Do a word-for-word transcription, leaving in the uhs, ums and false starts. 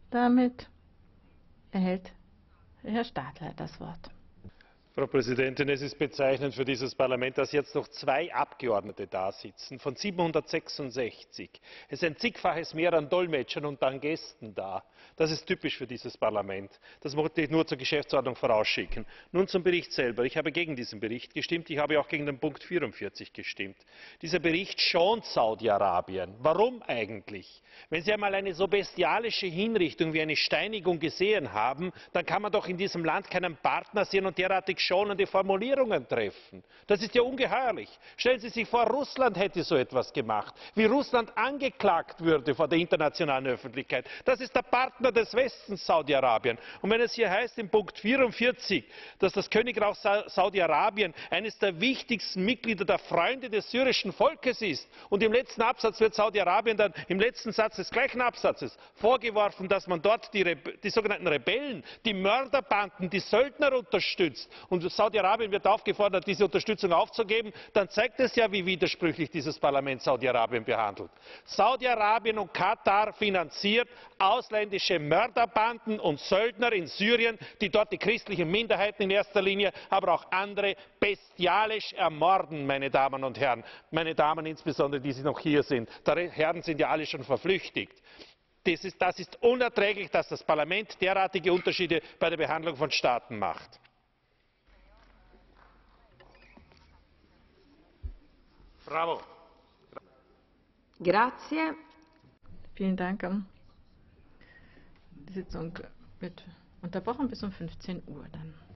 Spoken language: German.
Damit erhält Herr Stadler das Wort. Frau Präsidentin, es ist bezeichnend für dieses Parlament, dass jetzt noch zwei Abgeordnete da sitzen, von siebenhundertsechsundsechzig. Es ist ein zigfaches Mehr an Dolmetschern und an Gästen da. Das ist typisch für dieses Parlament. Das wollte ich nur zur Geschäftsordnung vorausschicken. Nun zum Bericht selber. Ich habe gegen diesen Bericht gestimmt. Ich habe auch gegen den Punkt vierundvierzig gestimmt. Dieser Bericht schont Saudi-Arabien. Warum eigentlich? Wenn Sie einmal eine so bestialische Hinrichtung wie eine Steinigung gesehen haben, dann kann man doch in diesem Land keinen Partner sehen und derartig schonende Formulierungen treffen. Das ist ja ungeheuerlich. Stellen Sie sich vor, Russland hätte so etwas gemacht, wie Russland angeklagt würde vor der internationalen Öffentlichkeit. Das ist der Partner des Westens, Saudi-Arabien. Und wenn es hier heißt in Punkt vierundvierzig, dass das Königreich Saudi-Arabien eines der wichtigsten Mitglieder der Freunde des syrischen Volkes ist, und im letzten Absatz wird Saudi-Arabien dann im letzten Satz des gleichen Absatzes vorgeworfen, dass man dort die, die sogenannten Rebellen, die Mörderbanden, die Söldner unterstützt, und Saudi-Arabien wird aufgefordert, diese Unterstützung aufzugeben, dann zeigt es ja, wie widersprüchlich dieses Parlament Saudi-Arabien behandelt. Saudi-Arabien und Katar finanziert ausländische Mörderbanden und Söldner in Syrien, die dort die christlichen Minderheiten in erster Linie, aber auch andere bestialisch ermorden, meine Damen und Herren. Meine Damen insbesondere, die noch hier sind. Die Herren sind ja alle schon verflüchtigt. Das ist, das ist unerträglich, dass das Parlament derartige Unterschiede bei der Behandlung von Staaten macht. Bravo. Grazie. Vielen Dank. Die Sitzung wird unterbrochen bis um fünfzehn Uhr dann.